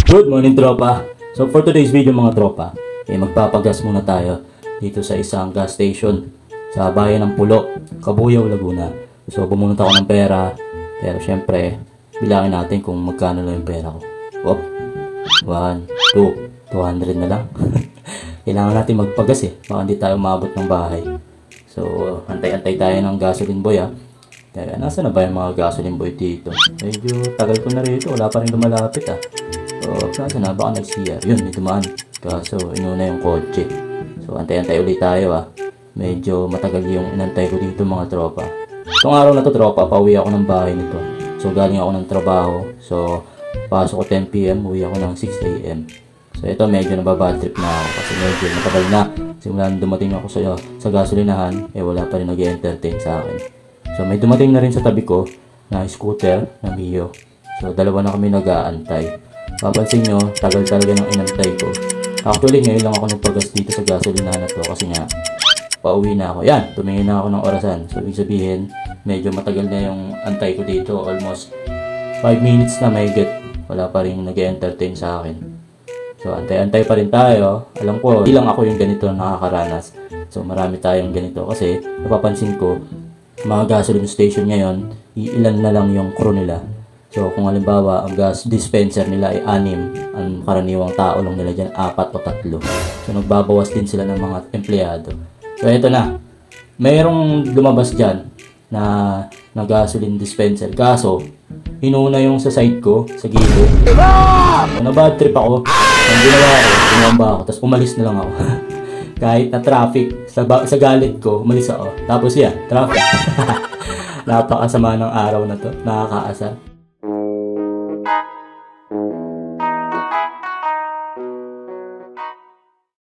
Good morning, tropa. So for today's video mga tropa, magpapagas muna tayo dito sa isang gas station sa bayan ng Pulo, Cabuyao, Laguna. So bumunot ako ng pera, pero syempre bilangin natin kung magkano lang yung pera ko. Whoop, 1, 2, 200 na lang. Kailangan natin magpagas baka hindi tayo maabot ng bahay. So antay-antay tayo ng gasoline boy Kaya nasa na ba yung mga gasoline boy dito? Medyo tagal ko na rito, wala pa rin lumalapit So nasa na, baka nag-CR. Yun, may dumaan. Kaso inuna yung kotse. So antay-antay ulit tayo Medyo matagal yung inantay ko dito mga tropa. Itong araw na to tropa, pauwi ako ng bahay nito. So galing ako ng trabaho. So pasok ko 10 PM, uwi ako ng 6 AM. So ito medyo nababad trip na ako kasi medyo matagal na. Simula dumating ako sa gasolinahan, wala pa rin nag-entertain sa akin. So may dumating na rin sa tabi ko na scooter na Mio. So dalawa na kami nag-aantay. Papansin nyo, tagal talaga ng inantay ko. Actually ngayon lang ako nagpagas dito sa gasolinahan na to kasi nga pauwi na ako. Yan, tumingin na ako ng orasan. So ibig sabihin, medyo matagal na yung antay ko dito. Almost 5 minutes na may get. Wala pa rin nag-entertain sa akin. So antay-antay pa rin tayo. Alam ko, hindi lang ako yung ganito na nakakaranas. So marami tayong ganito kasi napapansin ko, mga gasoline station ngayon, ilan na lang yung crew nila. So kung halimbawa ang gas dispenser nila ay 6, ang karaniwang tao lang nila dyan 4 o 3. So nagbabawas din sila ng mga empleyado. So ito na, mayroong lumabas dyan na gasoline dispenser. Kaso, inuna yung sa side ko, sa gilid. So nabad trip ako. Ang ginawa ko, bumamba ako, tapos umalis na lang ako. Kahit na traffic, sa galit ko, umalis ako. Tapos yan, traffic. Napakasama ng araw na to, nakakaasar.